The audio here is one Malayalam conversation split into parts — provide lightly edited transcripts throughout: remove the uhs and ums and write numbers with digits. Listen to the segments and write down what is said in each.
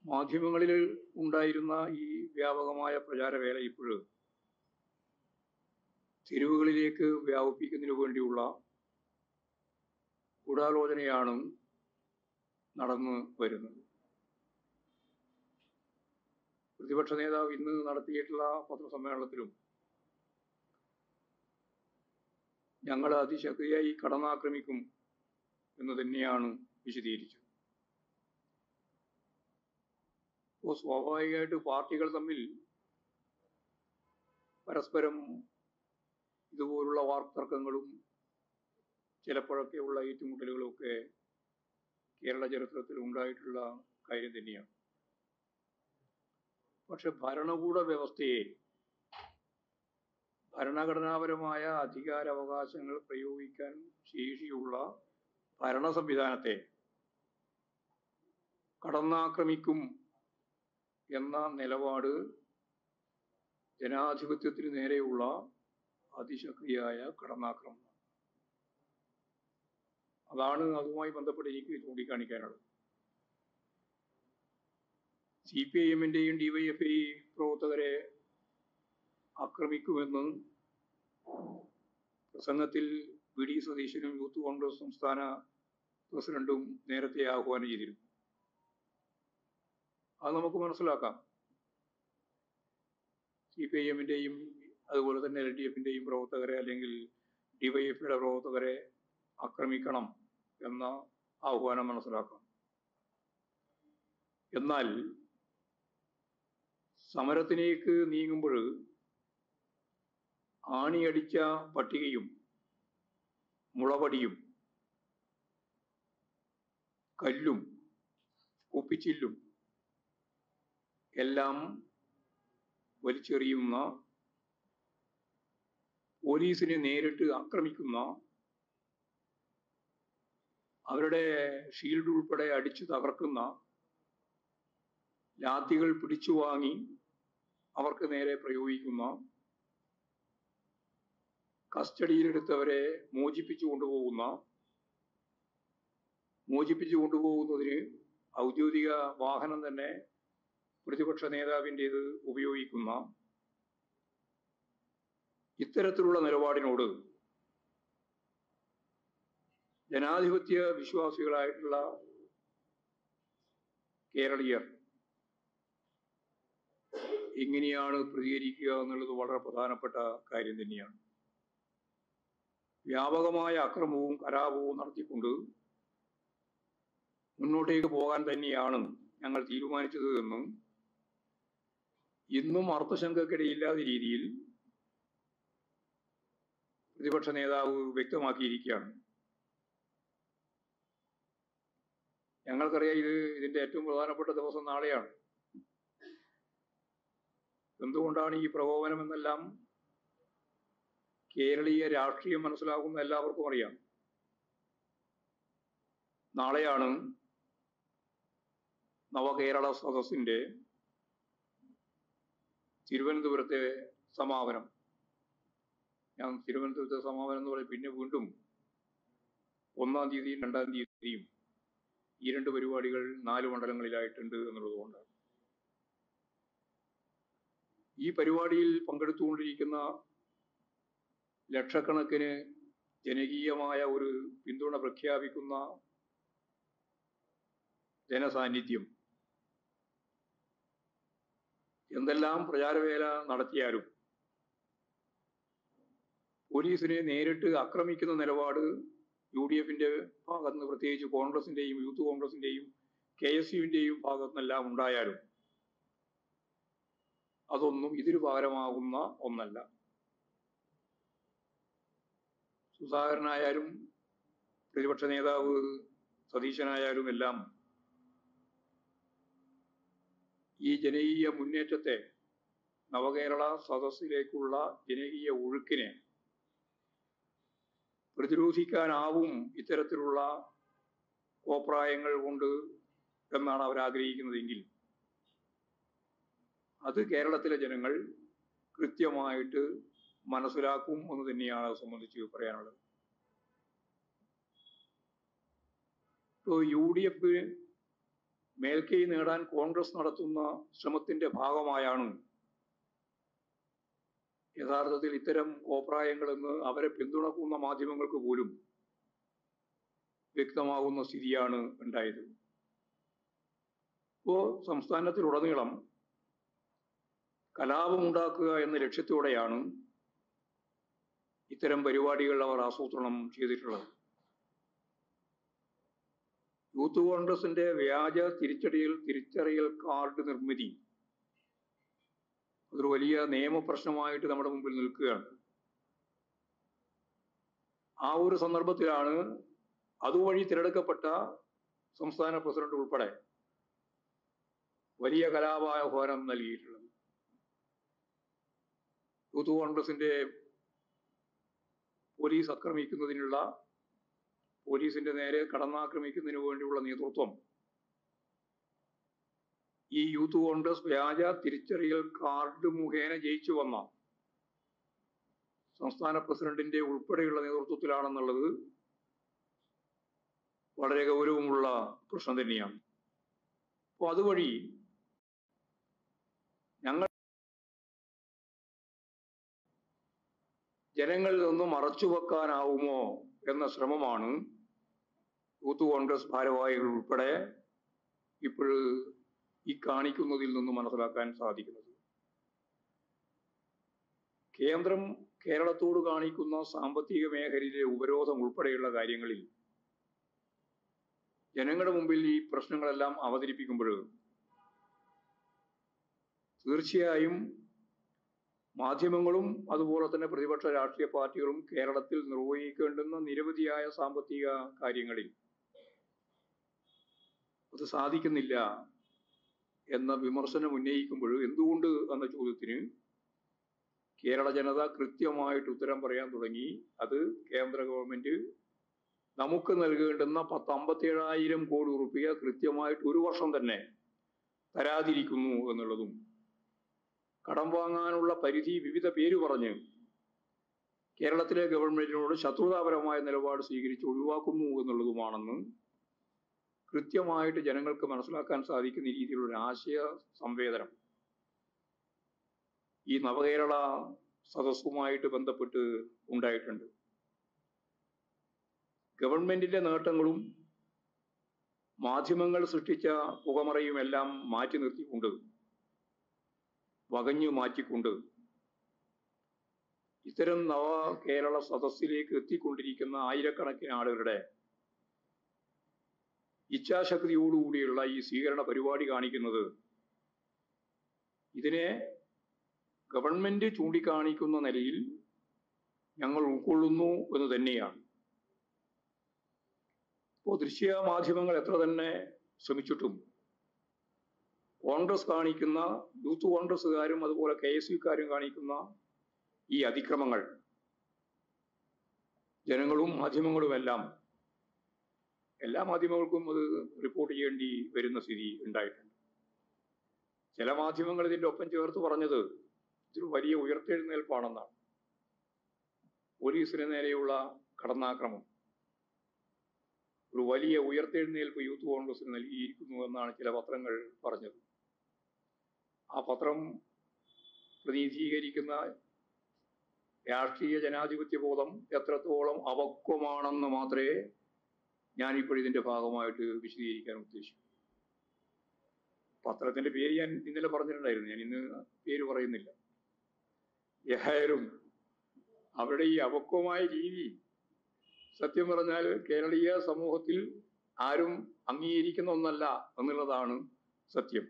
മാധ്യമങ്ങളിൽ ഉണ്ടായിരുന്ന ഈ വ്യാപകമായ പ്രചാരവേല ഇപ്പോഴും തെരുവുകളിലേക്ക് വ്യാപിപ്പിക്കുന്നതിനു വേണ്ടിയുള്ള ഗൂഢാലോചനയാണ് നടന്നു വരുന്നത്. പ്രതിപക്ഷ നേതാവ് ഇന്ന് നടത്തിയിട്ടുള്ള പത്രസമ്മേളനത്തിലും ഞങ്ങൾ അതിശക്തിയായി കടന്നാക്രമിക്കും എന്ന് തന്നെയാണ് വിശദീകരിച്ചത്. അപ്പോൾ സ്വാഭാവികമായിട്ട് പാർട്ടികൾ തമ്മിൽ പരസ്പരം ഇതുപോലുള്ള വാക്തർക്കങ്ങളും ചിലപ്പോഴൊക്കെയുള്ള ഏറ്റുമുട്ടലുകളും ഒക്കെ കേരള ചരിത്രത്തിൽ ഉണ്ടായിട്ടുള്ള കാര്യം തന്നെയാണ്. പക്ഷെ ഭരണകൂട വ്യവസ്ഥയെ, ഭരണഘടനാപരമായ അധികാരാവകാശങ്ങൾ പ്രയോഗിക്കാൻ ശേഷിയുള്ള ഭരണ സംവിധാനത്തെ കടന്നാക്രമിക്കും എന്ന നിലപാട് ജനാധിപത്യത്തിന് നേരെയുള്ള അതിശക്തിയായ കടന്നാക്രമണം. അതാണ് അതുമായി ബന്ധപ്പെട്ട് എനിക്ക് ചൂണ്ടിക്കാണിക്കാനുള്ളത്. CPIM-ന്റെയും DYFI പ്രവർത്തകരെ ആക്രമിക്കുമെന്ന് പ്രസംഗത്തിൽ VD സതീശനും യൂത്ത് കോൺഗ്രസ് സംസ്ഥാന പ്രസിഡന്റും നേരത്തെ ആഹ്വാനം ചെയ്തിരുന്നു. അത് നമുക്ക് മനസ്സിലാക്കാം. CPIM-ന്റെയും അതുപോലെ തന്നെ LDF-ന്റെയും പ്രവർത്തകരെ അല്ലെങ്കിൽ DYFI-യുടെ പ്രവർത്തകരെ ആക്രമിക്കണം എന്ന ആഹ്വാനം മനസ്സിലാക്കാം. എന്നാൽ സമരത്തിലേക്ക് നീങ്ങുമ്പോൾ ആണിയടിച്ച പട്ടികയും മുളവടിയും കല്ലും കുപ്പിച്ചില്ലും എല്ലാം വലിച്ചെറിയുന്ന, പോലീസിനെ നേരിട്ട് ആക്രമിക്കുന്ന, അവരുടെ ഷീൽഡ് ഉൾപ്പെടെ അടിച്ചു തകർക്കുന്ന, ലാത്തികൾ പിടിച്ചു വാങ്ങി അവർക്ക് നേരെ പ്രയോഗിക്കുന്ന, കസ്റ്റഡിയിലെടുത്തവരെ മോചിപ്പിച്ചു കൊണ്ടുപോകുന്നതിന് ഔദ്യോഗിക വാഹനം തന്നെ പ്രതിപക്ഷ നേതാവിൻ്റേത് ഉപയോഗിക്കുന്ന ഇത്തരത്തിലുള്ള നിലപാടിനോട് ജനാധിപത്യ വിശ്വാസികളായിട്ടുള്ള കേരളീയർ എങ്ങനെയാണ് പ്രതികരിക്കുക എന്നുള്ളത് വളരെ പ്രധാനപ്പെട്ട കാര്യം തന്നെയാണ്. വ്യാപകമായ അക്രമവും കലാപവും നടത്തിക്കൊണ്ട് മുന്നോട്ടേക്ക് പോകാൻ തന്നെയാണ് ഞങ്ങൾ തീരുമാനിച്ചത് എന്നും ഇന്നും അർത്ഥശങ്കക്കിടയില്ലാത്ത രീതിയിൽ പ്രതിപക്ഷ നേതാവ് വ്യക്തമാക്കിയിരിക്കുകയാണ്. ഞങ്ങൾക്കറിയാം ഇതിന്റെ ഏറ്റവും പ്രധാനപ്പെട്ട ദിവസം നാളെയാണ്. എന്തുകൊണ്ടാണ് ഈ പ്രകോപനം എന്നെല്ലാം കേരളീയ രാഷ്ട്രീയം മനസ്സിലാക്കുന്ന എല്ലാവർക്കും അറിയാം. നാളെയാണ് നവകേരള സദസ്സിന്റെ തിരുവനന്തപുരത്തെ സമാപനം. ഞാൻ തിരുവനന്തപുരത്തെ സമാപനം എന്ന് പറയും, പിന്നെ വീണ്ടും 1-ാം തീയതിയും 2-ാം തീയതിയും ഈ 2 പരിപാടികൾ 4 മണ്ഡലങ്ങളിലായിട്ടുണ്ട് എന്നുള്ളത് കൊണ്ടാണ്. ഈ പരിപാടിയിൽ പങ്കെടുത്തുകൊണ്ടിരിക്കുന്ന ലക്ഷക്കണക്കിന് ജനകീയമായ ഒരു പിന്തുണ പ്രഖ്യാപിക്കുന്ന ജനസാന്നിധ്യം എന്തെല്ലാം പ്രചാരവേല നടത്തിയാലും പോലീസിനെ നേരിട്ട് ആക്രമിക്കുന്ന നിലപാട് UDF-ന്റെ ഭാഗത്ത് നിന്ന്, പ്രത്യേകിച്ച് കോൺഗ്രസിന്റെയും യൂത്ത് കോൺഗ്രസിന്റെയും KSU-വിന്റെയും ഭാഗത്തു നിന്നെല്ലാം ഉണ്ടായാലും അതൊന്നും ഇതിന് പകരമാകുന്ന ഒന്നല്ല. സുധാകരനായാലും പ്രതിപക്ഷ നേതാവ് സതീശനായാലും എല്ലാം ഈ ജനകീയ മുന്നേറ്റത്തെ, നവകേരള സദസ്സിലേക്കുള്ള ജനകീയ ഒഴുക്കിനെ പ്രതിരോധിക്കാനാവും ഇത്തരത്തിലുള്ള കോപ്രായങ്ങൾ കൊണ്ട് എന്നാണ് അവർ ആഗ്രഹിക്കുന്നതെങ്കിൽ അത് കേരളത്തിലെ ജനങ്ങൾ കൃത്യമായിട്ട് മനസ്സിലാക്കും എന്ന് തന്നെയാണ് അത് സംബന്ധിച്ച് പറയാനുള്ളത്. ഇപ്പോൾ UDF മേൽക്കൈ നേടാൻ കോൺഗ്രസ് നടത്തുന്ന ശ്രമത്തിന്റെ ഭാഗമായാണ് യഥാർത്ഥത്തിൽ ഇത്തരം കോപ്രായങ്ങളെന്ന് അവരെ പിന്തുണക്കുന്ന മാധ്യമങ്ങൾക്ക് പോലും വ്യക്തമാകുന്ന സ്ഥിതിയാണ് ഉണ്ടായത്. ഇപ്പോ സംസ്ഥാനത്തിലുടനീളം കലാപമുണ്ടാക്കുക എന്ന ലക്ഷ്യത്തോടെയാണ് ഇത്തരം പരിപാടികൾ അവർ ആസൂത്രണം ചെയ്തിട്ടുള്ളത്. യൂത്ത് കോൺഗ്രസിന്റെ വ്യാജ തിരിച്ചറിയൽ കാർഡ് നിർമ്മിതി അതൊരു വലിയ നിയമപ്രശ്നമായിട്ട് നമ്മുടെ മുമ്പിൽ നിൽക്കുകയാണ്. ആ ഒരു സന്ദർഭത്തിലാണ് അതുവഴി തിരഞ്ഞെടുക്കപ്പെട്ട സംസ്ഥാന പ്രസിഡന്റ് ഉൾപ്പെടെ വലിയ കലാപാഹ്വാനം നൽകിയിട്ടുള്ളത്. യൂത്ത് കോൺഗ്രസിന്റെ പോലീസിന്റെ നേരെ കടന്നാക്രമിക്കുന്നതിന് വേണ്ടിയുള്ള നേതൃത്വം ഈ യൂത്ത് കോൺഗ്രസ് വ്യാജ തിരിച്ചറിയൽ കാർഡ് മുഖേന ജയിച്ചു വന്ന സംസ്ഥാന പ്രസിഡന്റിന്റെ ഉൾപ്പെടെയുള്ള നേതൃത്വത്തിലാണെന്നുള്ളത് വളരെ ഗൗരവമുള്ള പ്രശ്നം തന്നെയാണ്. അപ്പോൾ അതുവഴി ഞങ്ങൾ ജനങ്ങളിൽ നിന്നും മറച്ചുവെക്കാനാവുമോ എന്ന ശ്രമമാണ് യൂത്ത് കോൺഗ്രസ് ഭാരവാഹികൾ ഉൾപ്പെടെ ഇപ്പോൾ ഈ കാണിക്കുന്നതിൽ നിന്നും മനസ്സിലാക്കാൻ സാധിക്കുന്നത്. കേന്ദ്രം കേരളത്തോട് കാണിക്കുന്ന സാമ്പത്തിക മേഖലയിലെ ഉപരോധം ഉൾപ്പെടെയുള്ള കാര്യങ്ങളിൽ ജനങ്ങളുടെ മുമ്പിൽ ഈ പ്രശ്നങ്ങളെല്ലാം അവതരിപ്പിക്കുമ്പോൾ തീർച്ചയായും മാധ്യമങ്ങളും അതുപോലെ തന്നെ പ്രതിപക്ഷ രാഷ്ട്രീയ പാർട്ടികളും കേരളത്തിൽ നിർവഹിക്കേണ്ടുന്ന നിരവധിയായ സാമ്പത്തിക കാര്യങ്ങളിൽ അത് സാധിക്കുന്നില്ല എന്ന വിമർശനം ഉന്നയിക്കുമ്പോൾ എന്തുകൊണ്ട് എന്ന ചോദ്യത്തിന് കേരള ജനത കൃത്യമായിട്ട് ഉത്തരം പറയാൻ തുടങ്ങി. അത് കേന്ദ്ര ഗവൺമെന്റ് നമുക്ക് നൽകേണ്ടുന്ന 57,000 കോടി റുപ്യ കൃത്യമായിട്ട് ഒരു വർഷം തന്നെ തരാതിരിക്കുന്നു എന്നുള്ളതും, കടം വാങ്ങാനുള്ള പരിധി വിവിധ പേര് പറഞ്ഞ് കേരളത്തിലെ ഗവൺമെന്റിനോട് ശത്രുതാപരമായ നിലപാട് സ്വീകരിച്ച് ഒഴിവാക്കുന്നു എന്നുള്ളതുമാണെന്ന് കൃത്യമായിട്ട് ജനങ്ങൾക്ക് മനസ്സിലാക്കാൻ സാധിക്കുന്ന രീതിയിലുള്ള ഒരു ആശയ സംവേദനം ഈ നവകേരള സദസ്സുമായിട്ട് ബന്ധപ്പെട്ട് ഉണ്ടായിട്ടുണ്ട്. ഗവൺമെന്റിന്റെ നേട്ടങ്ങളും മാധ്യമങ്ങൾ സൃഷ്ടിച്ച പുകമറയും എല്ലാം മാറ്റി നിർത്തിക്കൊണ്ട്, വകഞ്ഞു മാറ്റിക്കൊണ്ട് ഇത്തരം നവകേരള സദസ്സിലേക്ക് എത്തിക്കൊണ്ടിരിക്കുന്ന ആയിരക്കണക്കിന് ആളുകളുടെ ഇച്ഛാശക്തിയോടുകൂടിയുള്ള ഈ സ്വീകരണ പരിപാടി കാണിക്കുന്നത് ഇതിനെ ഗവൺമെന്റ് ചൂണ്ടിക്കാണിക്കുന്ന നിലയിൽ ഞങ്ങൾ ഉൾക്കൊള്ളുന്നു എന്ന് തന്നെയാണ്. ഇപ്പോൾ ദൃശ്യ മാധ്യമങ്ങൾ എത്ര തന്നെ ശ്രമിച്ചിട്ടും കോൺഗ്രസ് കാണിക്കുന്ന, യൂത്ത് കോൺഗ്രസ്സുകാരും അതുപോലെ KSUക്കാരും കാണിക്കുന്ന ഈ അതിക്രമങ്ങൾ ജനങ്ങളും മാധ്യമങ്ങളുമെല്ലാം, എല്ലാ മാധ്യമങ്ങൾക്കും അത് റിപ്പോർട്ട് ചെയ്യേണ്ടി വരുന്ന സ്ഥിതി ഉണ്ടായിട്ടുണ്ട്. ചില മാധ്യമങ്ങൾ ഇതിൻ്റെ ഒപ്പം ചേർത്ത് പറഞ്ഞത് ഇതൊരു വലിയ ഉയർത്തെഴുന്നേൽപ്പാണെന്നാണ്. പോലീസിന് നേരെയുള്ള കടന്നാക്രമം ഒരു വലിയ ഉയർത്തെഴുന്നേൽപ്പ് യൂത്ത് കോൺഗ്രസിന് നൽകിയിരിക്കുന്നു എന്നാണ് ചില പത്രങ്ങൾ പറഞ്ഞത്. ആ പത്രം പ്രതിനിധീകരിക്കുന്ന രാഷ്ട്രീയ ജനാധിപത്യ ബോധം എത്രത്തോളം അപക്വമാണെന്ന് മാത്രമേ ഞാനിപ്പോൾ ഇതിന്റെ ഭാഗമായിട്ട് വിശദീകരിക്കാൻ ഉദ്ദേശിച്ചു. പത്രത്തിന്റെ പേര് ഞാൻ ഇന്നലെ പറഞ്ഞിട്ടുണ്ടായിരുന്നു, ഞാൻ ഇന്ന് പേര് പറയുന്നില്ല. ഏതായാലും അവരുടെ ഈ അപക്വമായ രീതി സത്യം പറഞ്ഞാൽ കേരളീയ സമൂഹത്തിൽ ആരും അംഗീകരിക്കുന്ന ഒന്നല്ല എന്നുള്ളതാണ് സത്യം.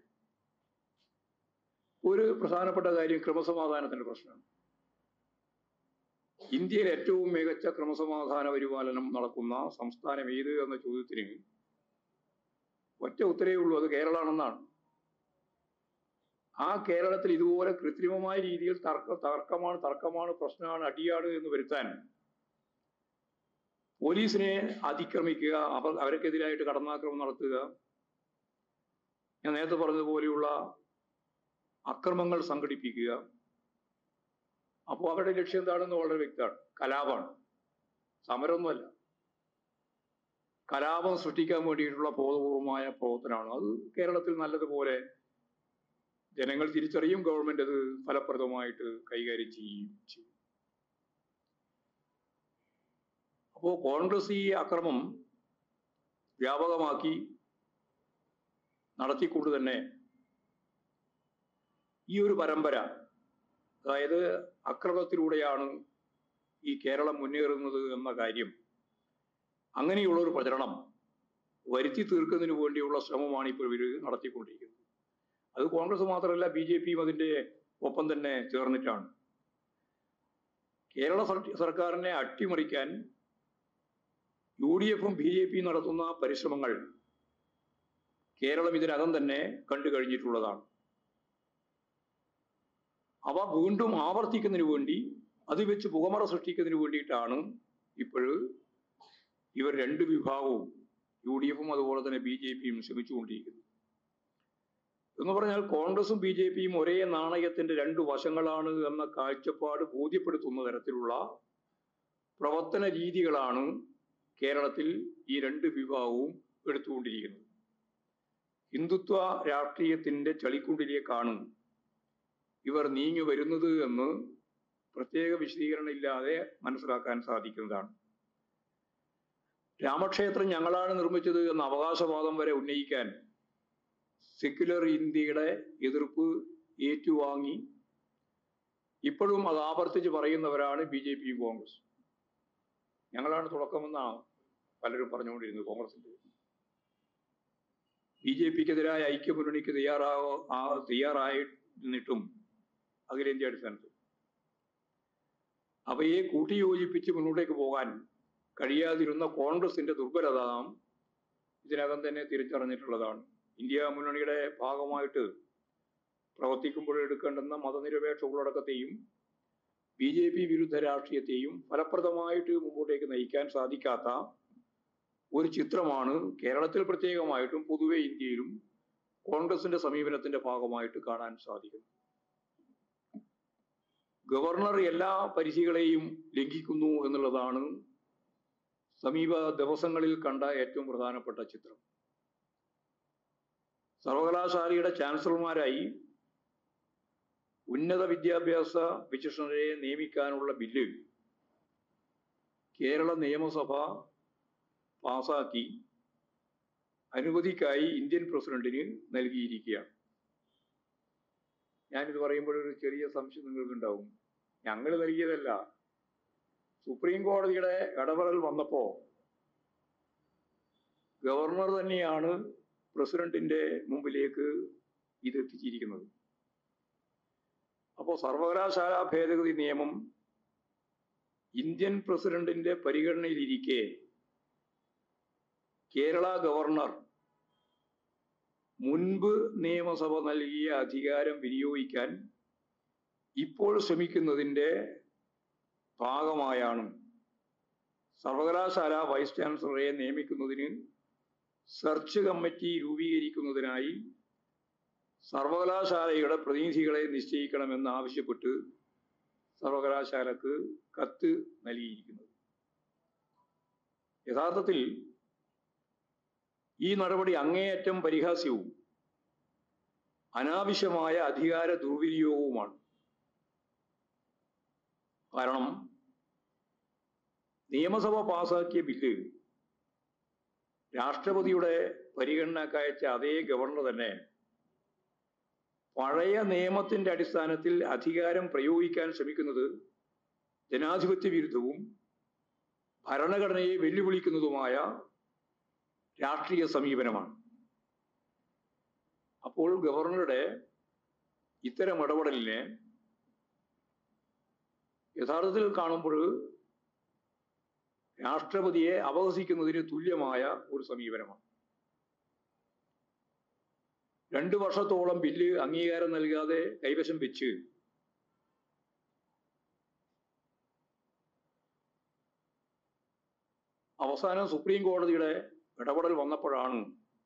ഒരു പ്രധാനപ്പെട്ട കാര്യം ക്രമസമാധാനത്തിന്റെ പ്രശ്നമാണ്. ഇന്ത്യയിൽ ഏറ്റവും മികച്ച ക്രമസമാധാന പരിപാലനം നടക്കുന്ന സംസ്ഥാനം ഏത് എന്ന ചോദ്യത്തിന് ഒറ്റ ഉത്തരവേ ഉള്ളൂ, അത് കേരളമാണെന്നാണ്. ആ കേരളത്തിൽ ഇതുപോലെ കൃത്രിമമായ രീതിയിൽ തർക്കമാണ് പ്രശ്നമാണ്, അടിയാണ് എന്ന് വരുത്താൻ പോലീസിനെ അതിക്രമിക്കുക, അവർക്കെതിരായിട്ട് കടന്നാക്രമണം നടത്തുക, ഞാൻ നേരത്തെ പറഞ്ഞതുപോലെയുള്ള അക്രമങ്ങൾ സംഘടിപ്പിക്കുക. അപ്പോൾ അവരുടെ ലക്ഷ്യം എന്താണെന്ന് വളരെ വ്യക്തമാണ്, കലാപമാണ്, സമരമൊന്നുമല്ല. കലാപം സൃഷ്ടിക്കാൻ വേണ്ടിയിട്ടുള്ള ബോധപൂർവമായ പ്രവർത്തനമാണ്. അത് കേരളത്തിൽ നല്ലതുപോലെ ജനങ്ങൾ തിരിച്ചറിയും, ഗവൺമെന്റ് അത് ഫലപ്രദമായിട്ട് കൈകാര്യം ചെയ്യും. അപ്പോ കോൺഗ്രസ് ഈ അക്രമം വ്യാപകമാക്കി നടത്തിക്കൊണ്ട് തന്നെ ഈ ഒരു പരമ്പര, അതായത് അക്രമത്തിലൂടെയാണ് ഈ കേരളം മുന്നേറുന്നത് എന്ന കാര്യം, അങ്ങനെയുള്ള ഒരു പ്രചരണം വരുത്തി തീർക്കുന്നതിന് വേണ്ടിയുള്ള ശ്രമമാണ് ഇപ്പോൾ ഇവർ നടത്തിക്കൊണ്ടിരിക്കുന്നത്. അത് കോൺഗ്രസ് മാത്രമല്ല, BJPയും അതിൻ്റെ ഒപ്പം തന്നെ ചേർന്നിട്ടാണ്. കേരള സർക്കാരിനെ അട്ടിമറിക്കാൻ UDFും BJPയും നടത്തുന്ന പരിശ്രമങ്ങൾ കേരളം ഇതിനകം തന്നെ കണ്ടു കഴിഞ്ഞിട്ടുള്ളതാണ്. അവ വീണ്ടും ആവർത്തിക്കുന്നതിന് വേണ്ടി, അത് വെച്ച് പുകമറ സൃഷ്ടിക്കുന്നതിന് വേണ്ടിയിട്ടാണ് ഇപ്പോൾ ഇവർ രണ്ട് വിഭാഗവും, UDFും അതുപോലെ തന്നെ BJPയും ശ്രമിച്ചുകൊണ്ടിരിക്കുന്നത്. എന്ന് പറഞ്ഞാൽ കോൺഗ്രസും BJPയും ഒരേ നാണയത്തിന്റെ രണ്ട് വശങ്ങളാണ് എന്ന കാഴ്ചപ്പാട് ബോധ്യപ്പെടുത്തുന്ന തരത്തിലുള്ള പ്രവർത്തന രീതികളാണ് കേരളത്തിൽ ഈ രണ്ട് വിഭാഗവും എടുത്തുകൊണ്ടിരിക്കുന്നത്. ഹിന്ദുത്വ രാഷ്ട്രീയത്തിന്റെ ചളിക്കുണ്ടിലേക്കാണ് ഇവർ നീങ്ങി വരുന്നത് എന്ന് പ്രത്യേക വിശദീകരണം ഇല്ലാതെ മനസ്സിലാക്കാൻ സാധിക്കുന്നതാണ്. രാമക്ഷേത്രം ഞങ്ങളാണ് നിർമ്മിച്ചത് എന്ന അവകാശവാദം വരെ ഉന്നയിക്കാൻ സെക്യുലർ ഇന്ത്യയുടെ എതിർപ്പ് ഏറ്റുവാങ്ങി ഇപ്പോഴും അത് ആവർത്തിച്ച് പറയുന്നവരാണ് BJPയും കോൺഗ്രസ്. ഞങ്ങളാണ് തുടക്കമെന്നാണ് പലരും പറഞ്ഞുകൊണ്ടിരുന്നത് കോൺഗ്രസിന്റെ. BJPക്കെതിരായ ഐക്യമുന്നണിക്ക് തയ്യാറായിരുന്നിട്ടും അഖിലേന്ത്യാ അടിസ്ഥാനത്തിൽ അവയെ കൂട്ടിയോജിപ്പിച്ച് മുന്നോട്ടേക്ക് പോകാൻ കഴിയാതിരുന്ന കോൺഗ്രസിന്റെ ദുർബലത നാം ഇതിനകം തന്നെ തിരിച്ചറിഞ്ഞിട്ടുള്ളതാണ്. ഇന്ത്യ മുന്നണിയുടെ ഭാഗമായിട്ട് പ്രവർത്തിക്കുമ്പോൾ എടുക്കേണ്ടുന്ന മതനിരപേക്ഷ ഉള്ളടക്കത്തെയും BJP വിരുദ്ധ രാഷ്ട്രീയത്തെയും ഫലപ്രദമായിട്ട് മുമ്പോട്ടേക്ക് നയിക്കാൻ സാധിക്കാത്ത ഒരു ചിത്രമാണ് കേരളത്തിൽ പ്രത്യേകമായിട്ടും പൊതുവെ ഇന്ത്യയിലും കോൺഗ്രസിന്റെ സമീപനത്തിന്റെ ഭാഗമായിട്ട് കാണാൻ സാധിക്കുന്നത്. ഗവർണർ എല്ലാ പരിധികളെയും ലംഘിക്കുന്നു എന്നുള്ളതാണ് സമീപ ദിവസങ്ങളിൽ കണ്ട ഏറ്റവും പ്രധാനപ്പെട്ട ചിത്രം. സർവകലാശാലയുടെ ചാൻസലർമാരായി ഉന്നത വിദ്യാഭ്യാസ വിചക്ഷണരെ നിയമിക്കാനുള്ള ബില്ല് കേരള നിയമസഭ പാസാക്കി അനുമതിക്കായി ഇന്ത്യൻ പ്രസിഡന്റിന് നൽകിയിരിക്കുകയാണ്. ഞാനിത് പറയുമ്പോൾ ഒരു ചെറിയ സംശയം നിങ്ങൾക്കുണ്ടാവും. ഞങ്ങൾ നൽകിയതല്ല, സുപ്രീം കോടതിയുടെ ഇടപെടൽ വന്നപ്പോൾ ഗവർണർ തന്നെയാണ് പ്രസിഡന്റിന്റെ മുമ്പിലേക്ക് ഇത് എത്തിച്ചിരിക്കുന്നത്. അപ്പോൾ സർവകലാശാല ഭേദഗതി നിയമം ഇന്ത്യൻ പ്രസിഡന്റിന്റെ പരിഗണനയിലിരിക്കെ കേരള ഗവർണർ മുൻപ് നിയമസഭ നൽകിയ അധികാരം വിനിയോഗിക്കാൻ ഇപ്പോൾ ശ്രമിക്കുന്നതിൻ്റെ ഭാഗമായാണ് സർവകലാശാല വൈസ് ചാൻസലറെ നിയമിക്കുന്നതിന് സെർച്ച് കമ്മിറ്റി രൂപീകരിക്കുന്നതിനായി സർവകലാശാലയുടെ പ്രതിനിധികളെ നിശ്ചയിക്കണമെന്ന് ആവശ്യപ്പെട്ട് സർവകലാശാലക്ക് കത്ത് നൽകിയിരിക്കുന്നത്. യഥാർത്ഥത്തിൽ ഈ നടപടി അങ്ങേയറ്റം പരിഹാസ്യവും അനാവശ്യമായ അധികാര ദുർവിനിയോഗവുമാണ്. കാരണം നിയമസഭ പാസാക്കിയ ബില്ല് രാഷ്ട്രപതിയുടെ പരിഗണനക്കയച്ച അതേ ഗവർണർ തന്നെ പഴയ നിയമത്തിന്റെ അടിസ്ഥാനത്തിൽ അധികാരം പ്രയോഗിക്കാൻ ശ്രമിക്കുന്നത് ജനാധിപത്യ വിരുദ്ധവും ഭരണഘടനയെ വെല്ലുവിളിക്കുന്നതുമായ രാഷ്ട്രീയ സമീപനമാണ്. അപ്പോൾ ഗവർണറുടെ ഇത്തരം ഇടപെടലിനെ യഥാർത്ഥത്തിൽ കാണുമ്പോൾ രാഷ്ട്രപതിയെ അപഹസിക്കുന്നതിന് തുല്യമായ ഒരു സമീപനമാണ്. 2 വർഷത്തോളം ബില്ല് അംഗീകാരം നൽകാതെ കൈവശം വെച്ച് അവസാനം സുപ്രീം കോടതിയുടെ ഇടപെടൽ വന്നപ്പോഴാണ്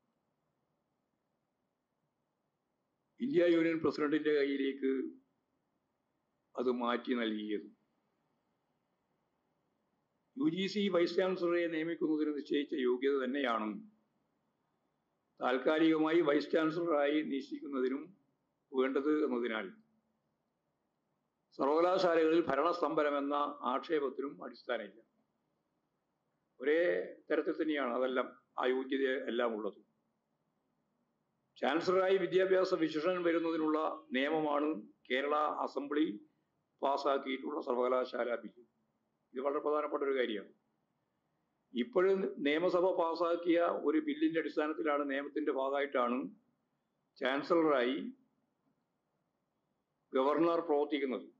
ഇന്ത്യ യൂണിയൻ പ്രസിഡന്റിന്റെ കയ്യിലേക്ക് അത് മാറ്റി നൽകിയത്. UGC വൈസ് ചാൻസലറെ നിയമിക്കുന്നതിന് നിശ്ചയിച്ച യോഗ്യത തന്നെയാണ് താൽക്കാലികമായി വൈസ് ചാൻസലറായി നിശ്ചയിക്കുന്നതിനും വേണ്ടത് എന്നതിനാൽ സർവകലാശാലകളിൽ ഭരണസ്തംഭനം എന്ന ആക്ഷേപത്തിനും അടിസ്ഥാനമില്ല. ഒരേ തരത്തിൽ തന്നെയാണ് അതെല്ലാം, ആ യോഗ്യത എല്ലാം ഉള്ളത്. ചാൻസലറായി വിദ്യാഭ്യാസ വിശേഷണം വരുന്നതിനുള്ള നിയമമാണ് കേരള അസംബ്ലി പാസ്സാക്കിയിട്ടുള്ള സർവകലാശാല ബിൽ. ഇത് വളരെ പ്രധാനപ്പെട്ട ഒരു കാര്യമാണ്. ഇപ്പോഴും നിയമസഭ പാസ്സാക്കിയ ഒരു ബില്ലിന്റെ അടിസ്ഥാനത്തിലാണ്, നിയമത്തിന്റെ ഭാഗമായിട്ടാണ് ചാൻസലറായി ഗവർണർ പ്രവർത്തിക്കുന്നത്.